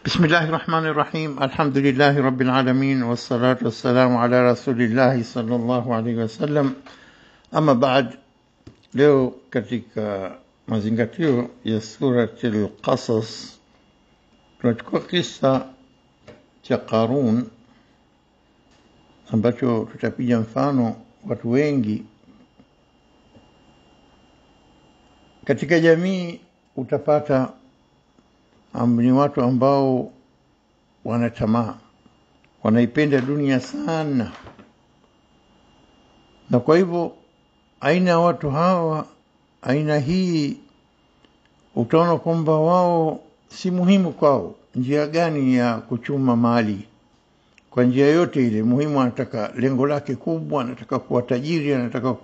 بسم الله الرحمن الرحيم الحمد لله رب العالمين والصلاة والسلام على رسول الله صلى الله عليه وسلم. Ama baad, leo katika mazingatio ya surati al-Qasas tunachukua kisa cha Qarun ambacho tutapiga mfano. Watu wengi katika jamii utapata ni watu ambao wanatamaa, wanaipenda dunia sana, na kwa hivyo aina ya watu hawa, aina hii, utaona kwamba wao si muhimu kwao njia gani ya kuchuma mali. Kwa njia yote ile muhimu, anataka lengo lake kubwa, anataka kuwa tajiri, anataka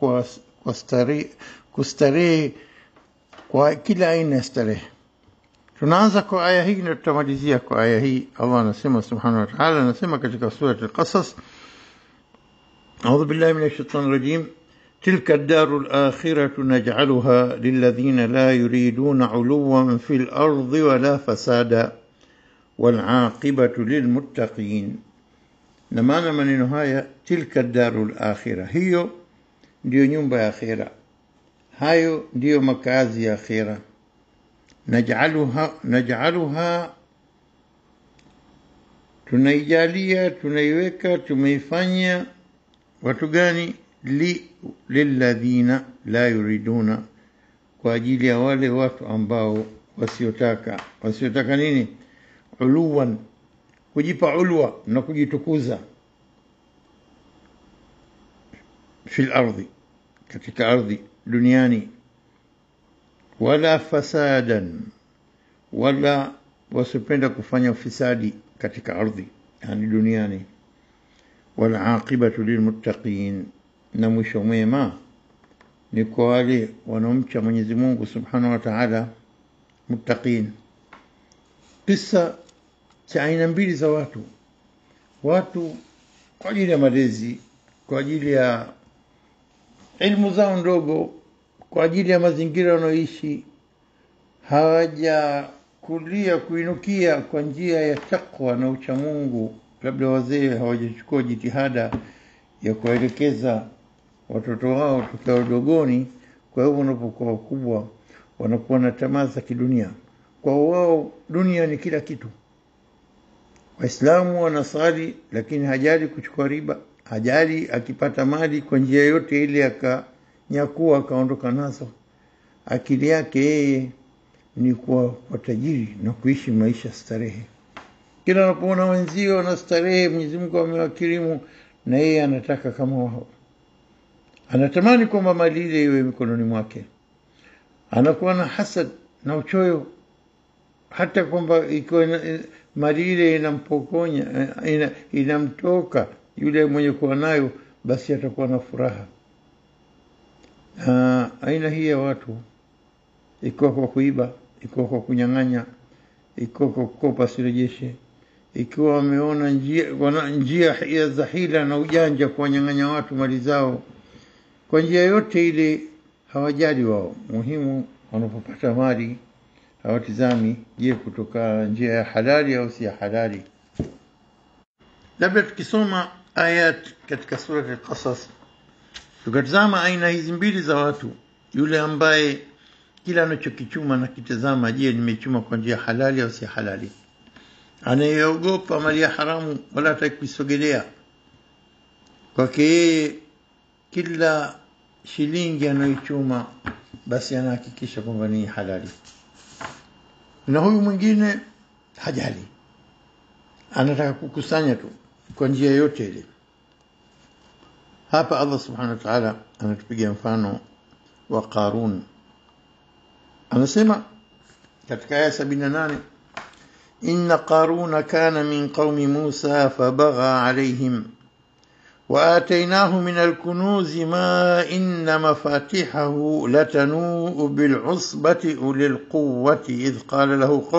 kustarehe kwa kila aina ya starehe. Tunaanza kwa aya hii na tutamalizia kwa aya hii. Allah anasema subhanahu wa ta'ala, anasema katika surati al-Qasas, a'udhu billahi minash shaitani rajim, tilka ad-daru al-akhiratu naj'aluha lilladhina la yuriduna 'uluwan fil ardi wala fasada wal 'aqibatu lilmuttaqin. Na maana maneno haya, tilka ad-daru al-akhirah, hiyo ndio nyumba ya akhira, hayo ndio makazi ya akhira. Naj'aluha tunaijalia, tunaiweka, tumeifanya watu gani? Lilladhina la yuriduna, kwa ajili ya wale watu ambao wasiotaka nini? Uluwan, kujipa ulwa na kujitukuza, fil ardhi, katika ardhi, duniani, wala fasadan, wala wasipenda kufanya ufisadi katika ardhi, yani duniani. Wala aqibatu lilmuttaqin, na mwisho mwema ni kwa wale wanaomcha Mwenyezi Mungu Subhanahu wa Ta'ala, muttaqin. Kisa cha aina mbili za watu kwa ajili ya malezi, kwa ajili ya elimu zao ndogo, kwa ajili ya mazingira wanaoishi, hawaja kuinukia kwa njia ya takwa na uchamungu. Labda wazee hawajachukua jitihada ya kuelekeza watoto wao tokea udogoni. Kwa hivyo wanapokuwa wakubwa wanakuwa na tamaa za kidunia. Kwa wao dunia ni kila kitu. Waislamu wanasali, lakini hajali kuchukua riba, hajali akipata mali kwa njia yote ile akanyakuwa akaondoka nazo. Akili yake yeye ni kuwa tajiri na kuishi maisha starehe. Kila anapoona wenzio wanastarehe, Mwenyezi Mungu amewakirimu, na yeye anataka kama wao. Anatamani kwamba mali ile iwe mikononi mwake. Anakuwa na hasad na uchoyo, hata kwamba ikiwa mali ile inampokonya, inamtoka yule mwenye kuwa nayo, basi atakuwa na furaha. Aina hii ya watu, ikiwa kwa kuiba, ikiwa kwa kunyang'anya, ikiwa kwa kukopa sirejeshe, ikiwa wameona njia za hila na ujanja kuwanyang'anya watu mali zao, kwa njia yote ile hawajali wao. Muhimu wanapopata mali hawatizami je, kutoka njia ya halali au si ya halali. Labda tukisoma ayat katika surati al-Qasas, tukatazama aina hizi mbili za watu. Yule ambaye kila anachokichuma na kitazama, je, nimechuma kwa njia halali au si halali. Anayeogopa mali ya haramu wala hataki kuisogelea. Kwake yeye kila shilingi anayochuma basi anahakikisha kwamba ni halali. Na huyu mwingine hajali, anataka kukusanya tu kwa njia yote ile. Hapa Allah Subhanahu wa Ta'ala anatupigia mfano wa Qarun. Anasema katika aya 78, inna Qaruna kana min qaumi Musa fabagha alayhim wa atainahu min al-kunuzi ma inna mafatihahu latanu bil usbati ulil quwwati idh qala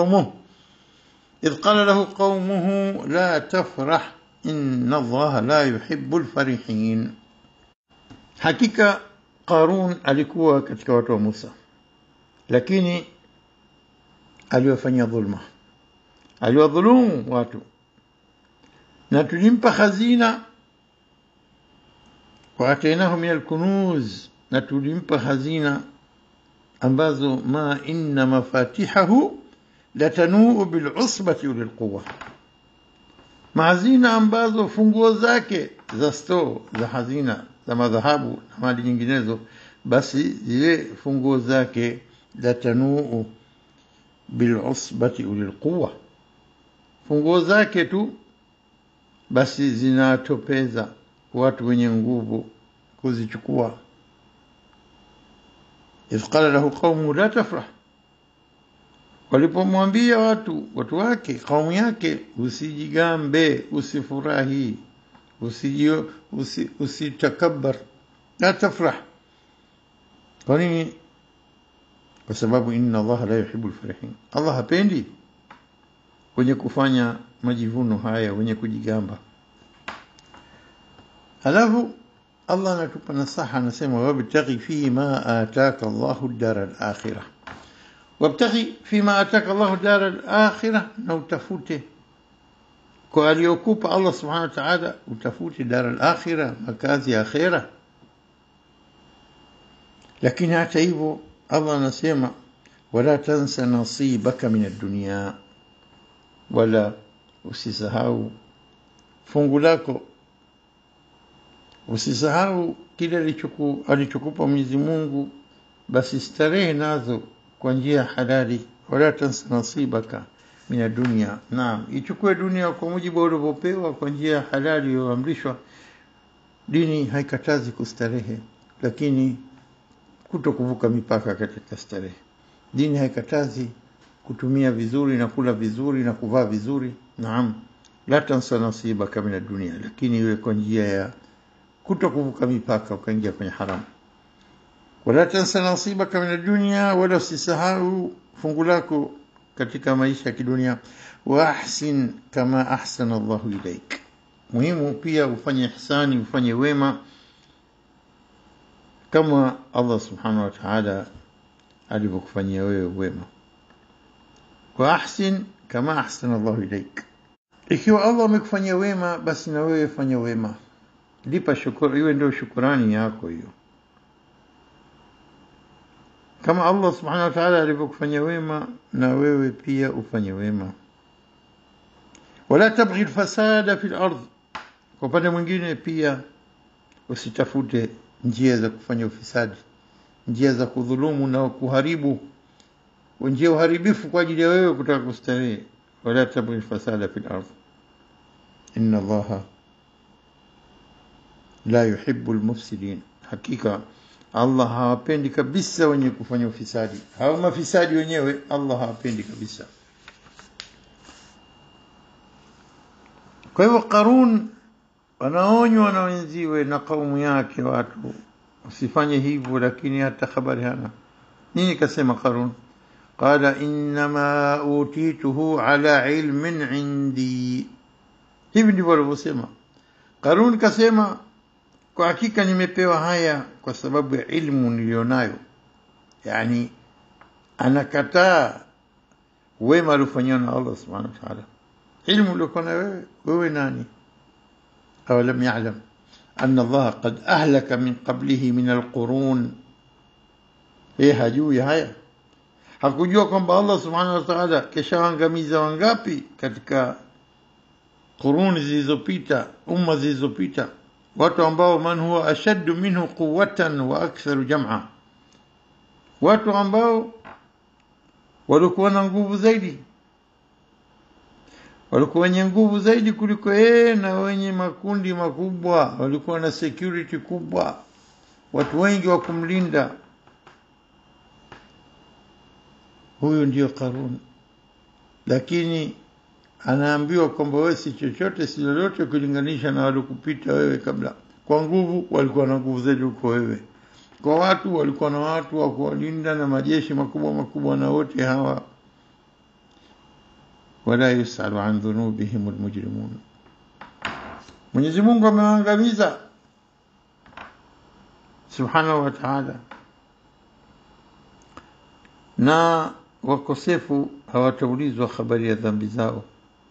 lahu qaumuhu la tafrah inna Allaha la yuhibbul farihin. Hakika Qarun alikuwa katika watu wa Musa, lakini aliwafanyia dhulma, aliwadhulumu watu. Na tulimpa hazina, wa atainahu min alkunuz, na tulimpa hazina ambazo ma inna mafatihahu latanuu bil'usbati ulil quwwa, mahazina ambazo funguo zake za store za hazina za madhahabu na mali nyinginezo, basi zile funguo zake latanuu bil'usbati ulil quwwa, funguo zake tu basi zinatopeza watu wenye nguvu kuzichukua. إذ قال له قومه لا تفرح, walipomwambia watu wake kaumu yake, usijigambe, usifurahi, usitakabbar, la tafrah. Kwa nini? Kwa sababu inna Allah la yuhibbul farihin, Allah hapendi wenye kufanya majivuno haya, wenye kujigamba. Halafu Allah anatupa nasaha, anasema wabtaghi fima ataka Allahu ad-dara al-akhirah, wabtaghi fima ataka Allahu ad-dara al-akhirah, na utafute kwa aliyokupa Allah subhanahu wa ta'ala, utafute dara al-akhirah, makazi ya akhirah. Lakini hata hivyo Allah anasema wala tansa nasibaka min ad-dunya, wala usisahau fungu lako, usisahau kile alichokupa Mwenyezi Mungu, basi starehe nazo kwa njia halali. Wala tansa nasibaka min ad-dunya, naam, ichukue dunia kwa mujibu ulivyopewa kwa njia halali iliyoamrishwa. Dini haikatazi kustarehe, lakini kutokuvuka mipaka katika starehe. Dini haikatazi kutumia vizuri na kula vizuri na kuvaa vizuri, naam, la tansa nasibaka min ad-dunya, lakini iwe kwa njia ya kutokuvuka mipaka ukaingia kwenye haramu. Wala tansa nasibaka min ad-dunya, wala usisahau fungu lako katika maisha ya kidunia. Wa ahsin kama ahsana Allahu ilaik, muhimu pia ufanye ihsani, ufanye wema kama Allah subhanahu wa ta'ala alivyokufanyia wewe wema. Wa ahsin kama ahsana Allahu ilaik, ikiwa Allah amekufanyia wema, basi na wewe fanya wema, lipa shukrani, iwe ndio shukrani yako hiyo. Kama Allah subhanahu wa ta'ala alivyokufanyia wema, na wewe pia ufanye wema. Wala tabghi al-fasada fil ardh, kwa upande mwingine pia usitafute njia za kufanya ufisadi, njia za kudhulumu na kuharibu, njia uharibifu kwa ajili ya wewe kutaka kustarehe. Wala tabghi al-fasada fil ardh inna Allaha la yuhibbul mufsidin, hakika Allah hawapendi kabisa wenye kufanya ufisadi. Hao mafisadi wenyewe Allah hawapendi kabisa. Kwa hivyo Qarun wanaonywa na wenziwe na kaumu yake, watu usifanye hivyo, lakini hata habari hana. Nini kasema Qarun? Qala innama utituhu ala ilmin indi, hivi ndivyo alivyosema Qarun. Kasema kwa hakika nimepewa haya kwa sababu ya ilmu nilionayo. Yani anakataa wema alifanywa na Allah subhanahu wa ta'ala. Ilmu uliokuwa na wewe nani? awalam ya'lam anna Allah qad ahlaka min qablihi min alqurun, hajui haya? Hakujua kwamba Allah subhanahu wa ta'ala keshaangamiza wangapi katika quruni zilizopita, umma zilizopita, watu ambao man huwa ashaddu minhu quwwatan wa aktharu jam'a, watu ambao walikuwa na nguvu zaidi, walikuwa wenye nguvu zaidi kuliko yeye, na wenye makundi makubwa, walikuwa na security kubwa, watu wengi wa kumlinda. Huyo ndio Qarun. Lakini anaambiwa kwamba wewe si chochote, si lolote kulinganisha na walikupita wewe kabla. Kwa nguvu walikuwa na nguvu zaidi kuliko wewe, kwa watu walikuwa na watu wa kuwalinda na majeshi makubwa makubwa, na wote hawa wala yusalu an dhunubihim almujrimun, Mwenyezi Mungu amewaangamiza subhanahu wa ta'ala, na wakosefu hawataulizwa habari ya dhambi zao.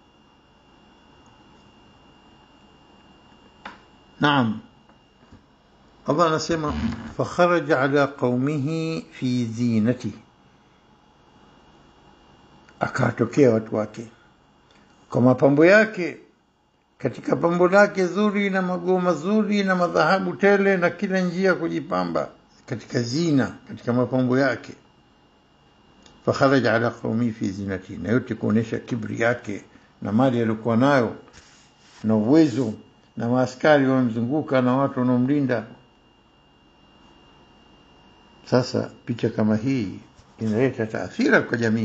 Naam, Allah anasema fakharaja ala qaumihi fi zinati, akatokea watu wake kwa mapambo yake, katika pambo lake zuri na maguo mazuri na madhahabu tele na kila njia kujipamba katika zina, katika mapambo yake. Fakharaja ala qaumi fi zinati, na yote kuonesha kibri yake na mali aliyokuwa nayo na uwezo na maaskari wamzunguka na watu wanaomlinda. Sasa picha kama hii inaleta taathira kwa jamii.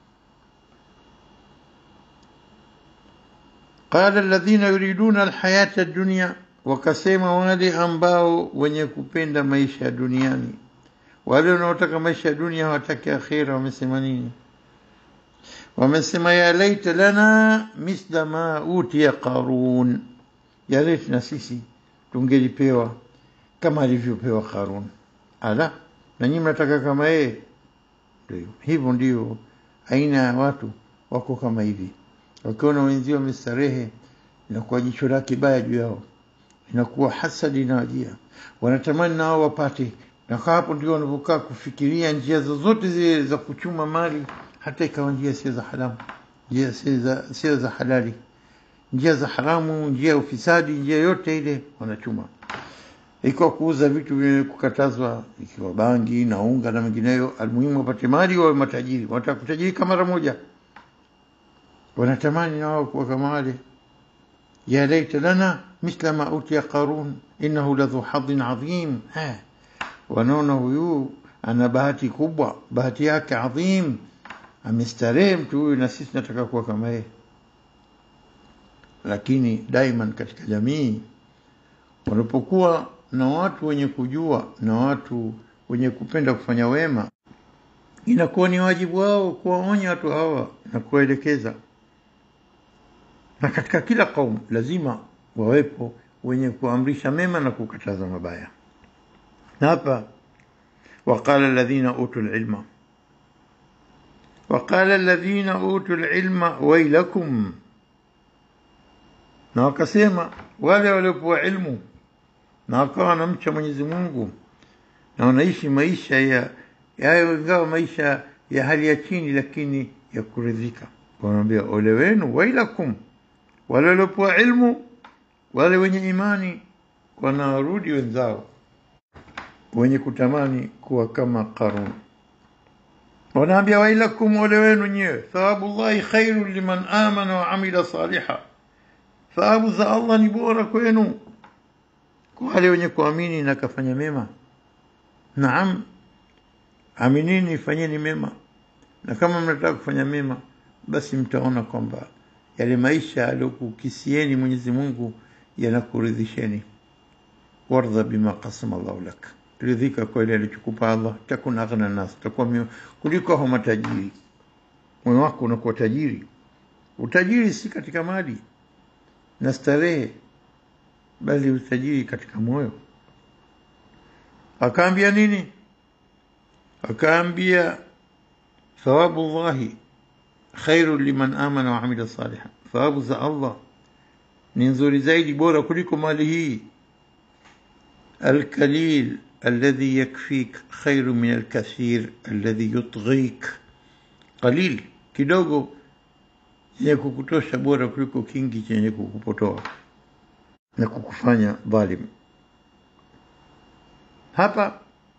Qala alladhina yuriduna alhayata ad-dunya, wakasema wale ambao wenye kupenda maisha ya duniani, wale wanaotaka maisha ya dunia hawataki akhira, wamesema nini? Wamesema ya laita lana misla ma utiya Qarun, ya laita na sisi tungelipewa kama alivyopewa Qarun. Ala, na nyinyi mnataka kama yeye? Ndio hivyo, ndio aina ya watu wako kama hivi. Wakiona wenzio wamestarehe, inakuwa jicho lake baya juu yao, inakuwa hasadi na wajia, wanatamani nao wapate. Na hapo ndio wanapokaa kufikiria njia zozote zile za kuchuma mali, hata ikawa njia sio za haramu, njia sio za halali, njia za haramu, njia ya ufisadi, njia yote ile wanachuma. Iko kuuza vitu vile kukatazwa, ikiwa bangi na unga na mengineyo, almuhimu wapate mali, wawe matajiri. Wanataka kutajirika mara moja, wanatamani nao kuwa kama wale. Ya laita lana mithla ma utiya Qarun innahu ladhu hadhin adhim. Wanaona huyu ana bahati kubwa, bahati yake adhim, amestarehe mtu huyu, na sisi nataka kuwa kama yeye. Lakini daiman katika jamii wanapokuwa na watu wenye kujua na watu wenye kupenda kufanya wema, inakuwa ni wajibu wao kuwaonya watu hawa na kuwaelekeza. Na katika kila kaum lazima wawepo wenye kuamrisha mema na kukataza mabaya. Na hapa waqala alladhina utul ilma, waqala alladhina utul ilma wailakum, na wakasema wale waliopewa ilmu na wakawa wanamcha Mwenyezi Mungu na wanaishi maisha ya ingawa maisha ya hali ya chini lakini ya kuridhika, wanaambia ole wenu, wailakum, wale waliopewa ilmu, wale wenye imani wanarudi wenzao wenye kutamani kuwa kama Qarun. Wanaambia wailakum, ole wenu nyewe, thawabullahi khairun liman amana wa amila saliha, thawabu za Allah ni bora kwenu kwa wale wenye kuamini na kafanya mema. Naam, aminini, fanyeni mema, na kama mnataka kufanya mema basi mtaona kwamba yale maisha aliyokukisieni Mwenyezi Mungu yanakuridhisheni. Wardha bima qasama Allah lak, ridhika kwa ile alichokupa Allah, takun aghna nas, takuwa kuliko hao matajiri. Moyo wako unakuwa tajiri. Utajiri si katika mali na starehe, bali utajiri katika moyo. Akaambia nini? Akaambia thawabu Allahi khairu liman amana wa amila salihan, thawabu za Allah ni nzuri zaidi, bora kuliko mali hii. Alkalil alladhi yakfik khairu min alkathir alladhi yutghik, qalil, kidogo chenye kukutosha bora kuliko kingi chenye kukupotoa na kukufanya dhalim. Hapa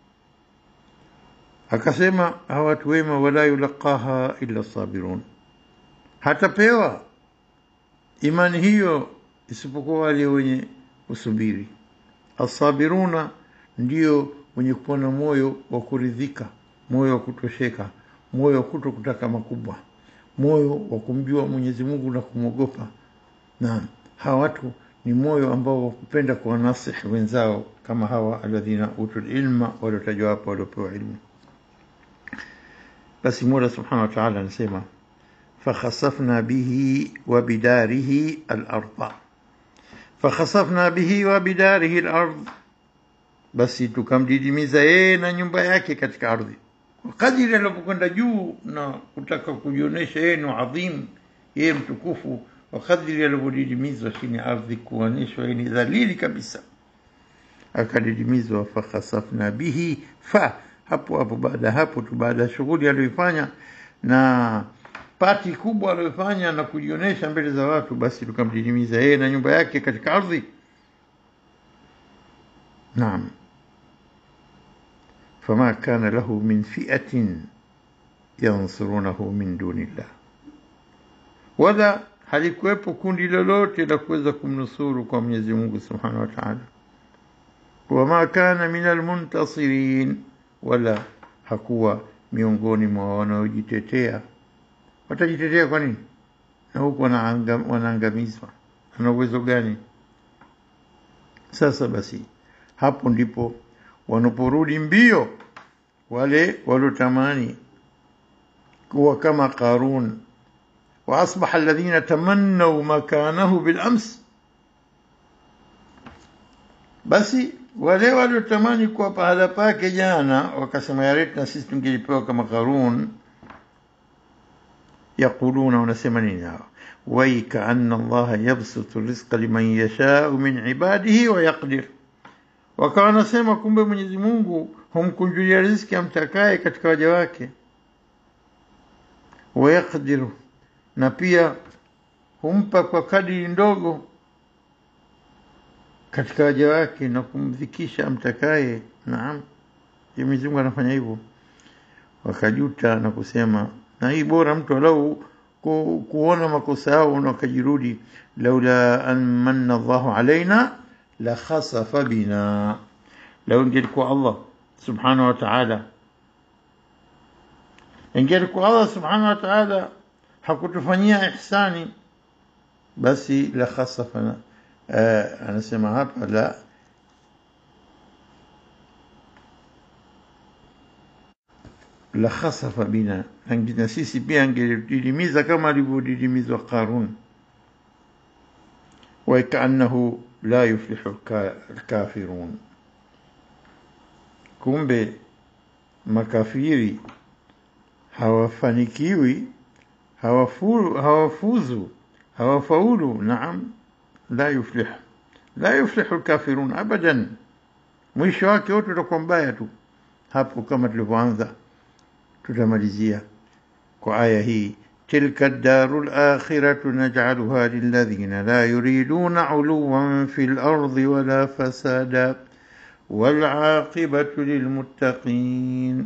akasema hawa watu wema, wala yulaqaha illa sabirun, hatapewa imani hiyo isipokuwa wale wenye usubiri. Asabiruna ndio wenye kuwa na moyo wa kuridhika, moyo wa kutosheka, moyo wa kutokutaka makubwa, moyo wa kumjua Mwenyezi Mungu na kumwogopa. Na hawa watu ni moyo ambao wakupenda kuwanasihi wenzao, kama hawa alladhina utul ilma, waliotajwa hapo waliopewa ilmu. Basi Mola subhanahu wa ta'ala anasema fakhasafna bihi wa bidarihi al-ardh, fakhasafna bihi wa bidarihi al-ardh, basi tukamdidimiza yeye na nyumba yake katika ardhi. kadiri alipokwenda juu na kutaka kujionyesha yeye ni adhim, yeye mtukufu, wa kadiri alipodidimizwa chini ardhi kuonyeshwa yeye ni dhalili kabisa, akadidimizwa. Fakhasafna bihi, hapo baada hapo tu, baada shughuli aliyoifanya na pati kubwa aliyofanya na kujionyesha mbele za watu, basi tukamdidimiza yeye na nyumba yake katika ardhi. Naam. Fama kana lahu min fi'atin yansurunahu min dunillah, wala halikuwepo kundi lolote la kuweza kumnusuru kwa Mwenyezi Mungu Subhanahu wa Ta'ala. Wama kana minal muntasirin, wala hakuwa miongoni mwa wanaojitetea. Watajitetea kwa nini? Na huko wanaangamizwa. Ana uwezo gani? Sasa basi hapo ndipo wanaporudi mbio wale walotamani kuwa kama Qarun. Wa asbaha alladhina tamannaw makanahu bil ams, basi wale walotamani kuwa pahala pake jana wakasema ya reti na sisi tungelipewa kama Qarun. Yaquluna, wanasema nini hao? Waika anna Allah yabsutu rizqa liman yasha'u min ibadihi wa yaqdir, wakawa wanasema kumbe Mwenyezi Mungu humkunjulia riziki amtakaye katika waja wake, wa yaqdiru, na pia humpa kwa kadiri ndogo katika waja wake na kumdhikisha amtakaye. Naam, Mwenyezi Mungu anafanya hivyo. Wakajuta na kusema, na hii bora mtu alau kuona makosa yao na wakajirudi, laula an manna Allahu alaina la khasafa bina, lau ingelikuwa Allah subhanahu wa ta'ala, ingelikuwa Allah subhanahu wa ta'ala hakutufanyia ihsani, basi la khasafana. Anasema hapa la khasafa bina, na sisi pia angelididimiza kama alivyodidimizwa Qarun. Wa kaannahu la yuflihu alkafirun, kumbe makafiri hawafanikiwi, hawafuzu, hawafaulu. Naam, la yuflihu alkafirun abadan, mwisho wake wote utakuwa mbaya tu. Hapo kama tulivyoanza tutamalizia kwa aya hii, tilka ad-darul akhiratu naj'aluha lilladhina la yuriduna 'uluwan fil ardi wala fasada wal 'aqibatu lilmuttaqin.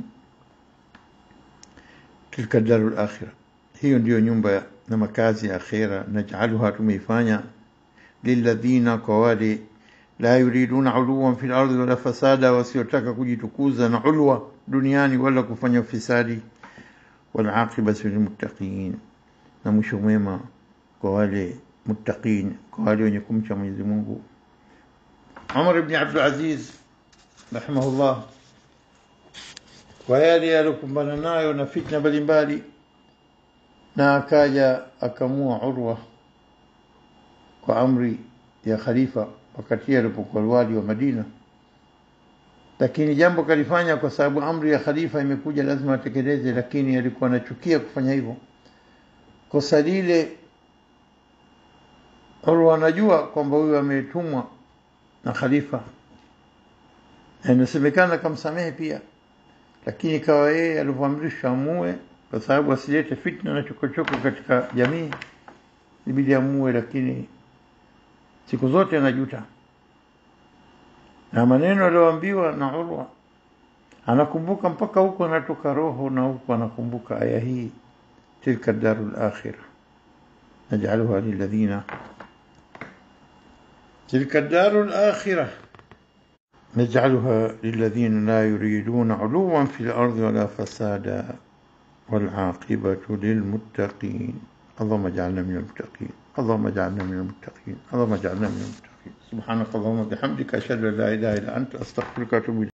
Tilka ad-darul akhirah, hiyo ndio nyumba na makazi ya akhira. Naj'aluha, tumeifanya, lilladhina, kwa wale, la yuriduna 'uluwan fil ardi wala fasada, wasiotaka kujitukuza na ulwa duniani wala kufanya ufisadi. Wal aqibatu lil muttaqin, na mwisho mwema kwa wale muttaqin, kwa wale wenye kumcha Mwenyezi Mungu. Umar ibn Abdul Aziz rahimahullah, kwa yale alikumbana nayo na fitna mbalimbali, na akaja akamua Urwa kwa amri ya khalifa wakati alipokuwa wali wa Madina. Lakini jambo kalifanya kwa sababu amri ya khalifa imekuja, lazima atekeleze, lakini alikuwa anachukia kufanya hivyo. Kosa lile Urwa anajua kwamba huyu ametumwa na khalifa, na inasemekana kamsamehe pia, lakini kawa yeye alivyoamrishwa amue, kwa sababu asilete fitna na chokochoko katika jamii, ibidi amue. Lakini siku zote anajuta, na maneno aliyoambiwa na Urwa anakumbuka mpaka huko anatoka roho, na huko anakumbuka aya hii, tilka darul akhirah naj'aluha lilladhina, tilka darul akhirah naj'aluha lilladhina la yuriduna 'uluwan fil ardi wala fasada wal 'aqibatu lil muttaqin. Allahumma ij'alna minal muttaqin, Allahumma ij'alna minal muttaqin, Allahumma ij'alna minal muttaqin. سبحانك اللهم وبحمدك أشهد أن لا إله إلا أنت أستغفرك وأتوب إليك.